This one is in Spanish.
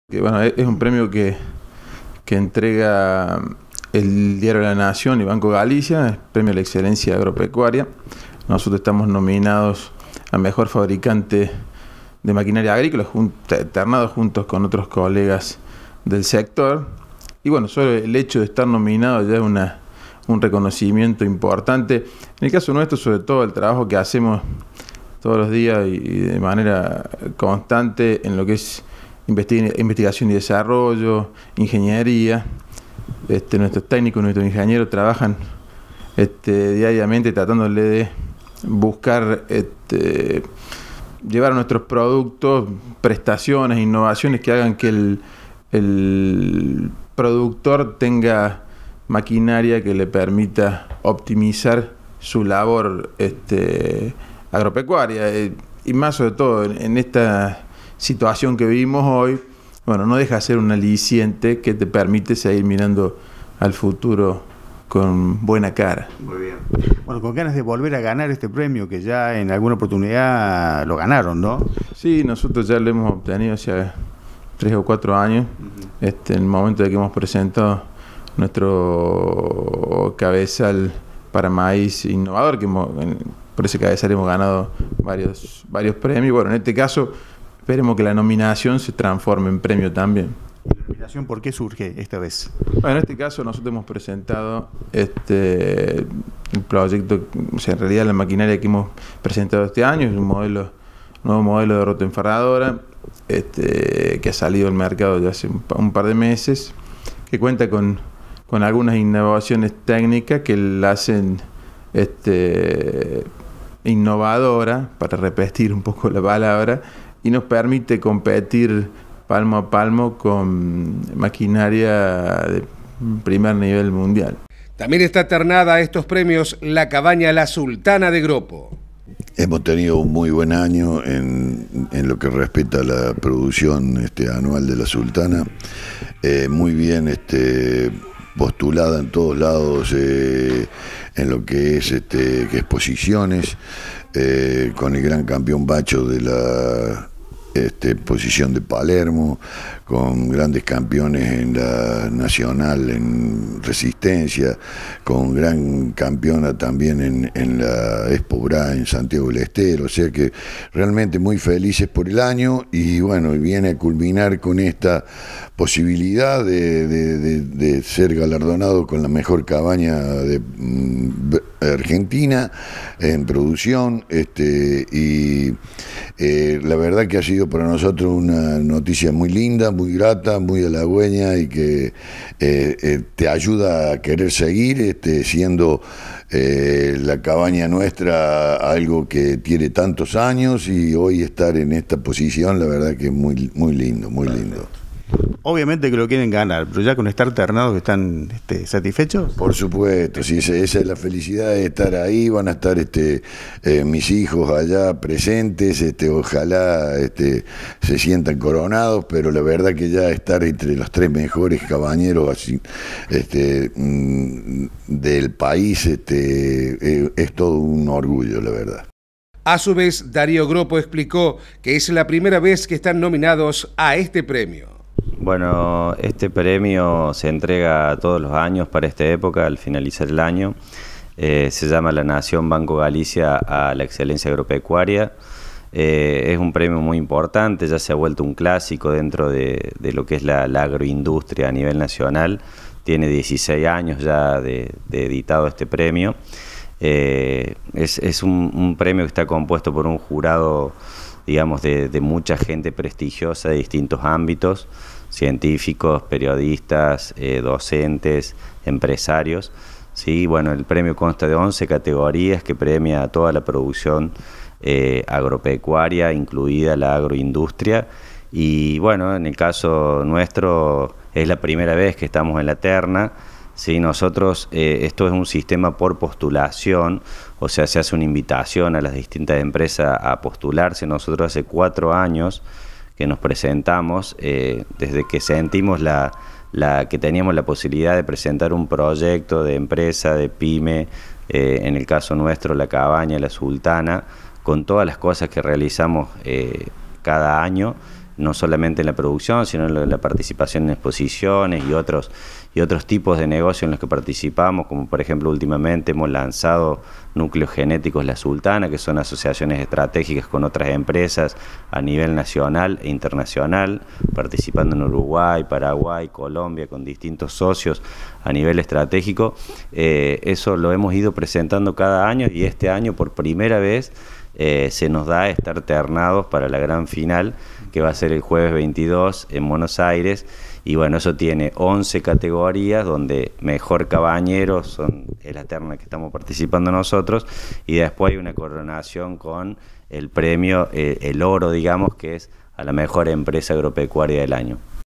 Bueno, es un premio que entrega el Diario de la Nación y Banco Galicia, el Premio a la Excelencia Agropecuaria. Nosotros estamos nominados a Mejor Fabricante de Maquinaria Agrícola, ternados juntos con otros colegas del sector. Y bueno, solo el hecho de estar nominado ya es un reconocimiento importante. En el caso nuestro, sobre todo, el trabajo que hacemos todos los días y de manera constante en lo que es investigación y desarrollo, ingeniería. Nuestros técnicos, nuestros ingenieros trabajan diariamente tratándole de buscar llevar a nuestros productos prestaciones, innovaciones que hagan que el productor tenga maquinaria que le permita optimizar su labor agropecuaria. Y más sobre todo en esta situación que vivimos hoy, bueno, no deja de ser un aliciente que te permite seguir mirando al futuro con buena cara. Muy bien. Bueno, con ganas de volver a ganar este premio, que ya en alguna oportunidad lo ganaron, ¿no? Sí, nosotros ya lo hemos obtenido hace 3 o 4 años, en el momento de que hemos presentado nuestro cabezal para maíz innovador, por ese cabezal hemos ganado varios premios. Bueno, en este caso esperemos que la nominación se transforme en premio también. ¿La nominación por qué surge esta vez? Bueno, en este caso nosotros hemos presentado el proyecto, o sea, en realidad la maquinaria que hemos presentado este año es un nuevo modelo de rotaenferradora que ha salido al mercado ya hace un par de meses, que cuenta con algunas innovaciones técnicas que la hacen innovadora, para repetir un poco la palabra, y nos permite competir palmo a palmo con maquinaria de primer nivel mundial. También está ternada a estos premios la cabaña La Sultana de Gropo. Hemos tenido un muy buen año en lo que respecta a la producción anual de La Sultana, muy bien postulada en todos lados en lo que es exposiciones, con el gran campeón Bacho de la exposición de Palermo, con grandes campeones en la nacional en resistencia, con gran campeona también en la Expo Bra en Santiago del Estero, o sea que realmente muy felices por el año. Y bueno, viene a culminar con esta posibilidad de ser galardonado con la mejor cabaña de Argentina en producción, y la verdad que ha sido para nosotros una noticia muy linda, muy grata, muy halagüeña, y que te ayuda a querer seguir siendo la cabaña nuestra algo que tiene tantos años, y hoy estar en esta posición, la verdad que es muy, muy lindo, muy lindo. Obviamente que lo quieren ganar, pero ya con estar ternados están satisfechos. Por supuesto, sí, esa es la felicidad de estar ahí. Van a estar mis hijos allá presentes, ojalá se sientan coronados, pero la verdad que ya estar entre los 3 mejores cabañeros así, del país es todo un orgullo, la verdad. A su vez, Darío Gropo explicó que es la primera vez que están nominados a este premio. Bueno, este premio se entrega todos los años para esta época, al finalizar el año. Se llama La Nación Banco Galicia a la Excelencia Agropecuaria. Es un premio muy importante, ya se ha vuelto un clásico dentro de lo que es la agroindustria a nivel nacional. Tiene 16 años ya de editado este premio. Es un premio que está compuesto por un jurado, digamos, de mucha gente prestigiosa de distintos ámbitos, científicos, periodistas, docentes, empresarios. Sí, bueno, el premio consta de 11 categorías que premia a toda la producción agropecuaria, incluida la agroindustria. Y bueno, en el caso nuestro es la primera vez que estamos en la terna. Sí, nosotros, esto es un sistema por postulación, o sea, se hace una invitación a las distintas empresas a postularse. Nosotros hace 4 años que nos presentamos, desde que sentimos que teníamos la posibilidad de presentar un proyecto de empresa, de pyme, en el caso nuestro la cabaña La Sultana, con todas las cosas que realizamos cada año. no solamente en la producción, sino en la participación en exposiciones y otros tipos de negocios en los que participamos, como por ejemplo últimamente hemos lanzado Núcleos Genéticos La Sultana, que son asociaciones estratégicas con otras empresas a nivel nacional e internacional, participando en Uruguay, Paraguay, Colombia, con distintos socios a nivel estratégico. Eso lo hemos ido presentando cada año, y este año por primera vez se nos da estar ternados para la gran final, que va a ser el jueves 22 en Buenos Aires. Y bueno, eso tiene 11 categorías, donde mejor cabañero es la terna que estamos participando nosotros, y después hay una coronación con el premio, el oro, digamos, que es a la mejor empresa agropecuaria del año.